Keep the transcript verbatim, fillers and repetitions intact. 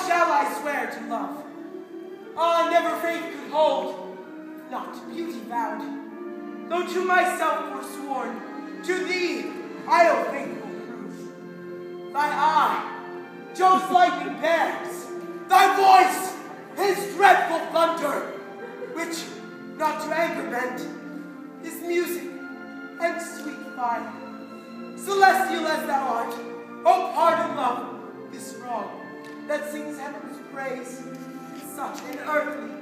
shall I swear to love? Ah, never faith could hold, not beauty vowed. Though to myself forsworn, to thee I'll faithful prove. Thy eye, Jove's lightning bears, thy voice, his dreadful thunder, which, not to anger bent, is music and sweet fire. Celestial as thou art, oh pardon, love, this wrong that sings heaven's praise, such an earthly